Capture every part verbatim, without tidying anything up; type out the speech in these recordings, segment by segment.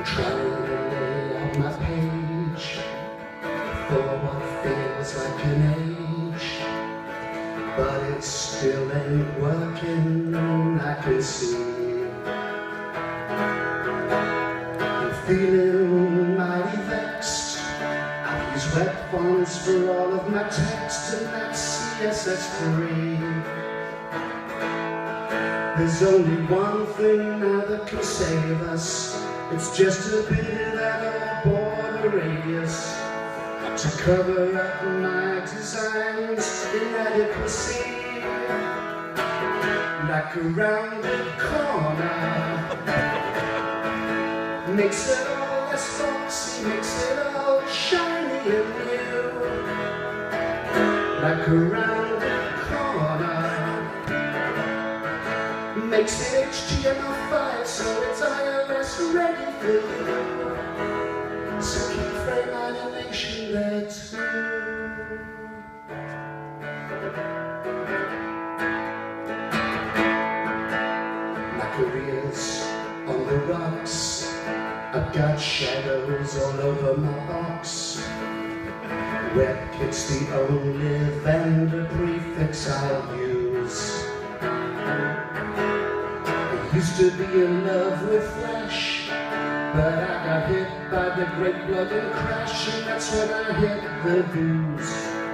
trying to lay out my page for what feels like an age, but it still ain't working, I can see. I'm feeling mighty vexed. I've used wet fonts for all of my text, and that's C S S three. There's only one thing now that can save us. It's just a bit of that old border radius to cover up my design's inadequacy. Like a rounded corner makes it all less foxy, makes it all shiny and new. Like a rounded corner makes it H T M L five, so it's iOS ready for you. So keep frame animation there too. My career's on the rocks. I've got shadows all over my box. WebKit's the only vendor prefix I'll use. Used to be in love with Flash, but I got hit by the great blood and crash, and that's when I hit the booze.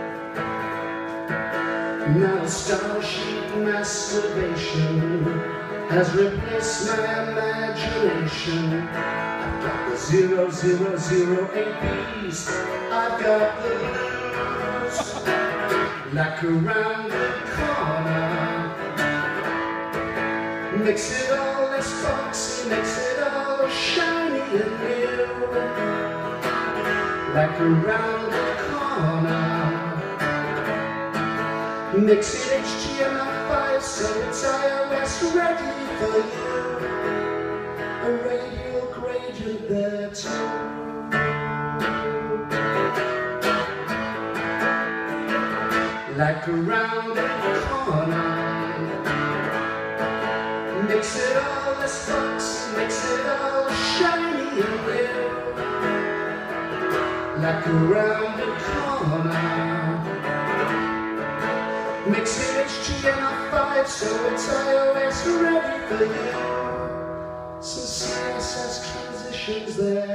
Now Starship masturbation has replaced my imagination. I've got the zero zero zero eight B's, I've got the blues. Like around the corner makes it all less foxy, makes it all shiny and new. Like around the corner makes it H T M L five, so it's iOS ready for you. A radial gradient there too. Like around the corner makes it all less foxy, makes it all shiny and new. Like around the corner makes it H T M L five, so it's iOS ready for you. Some C S S transitions there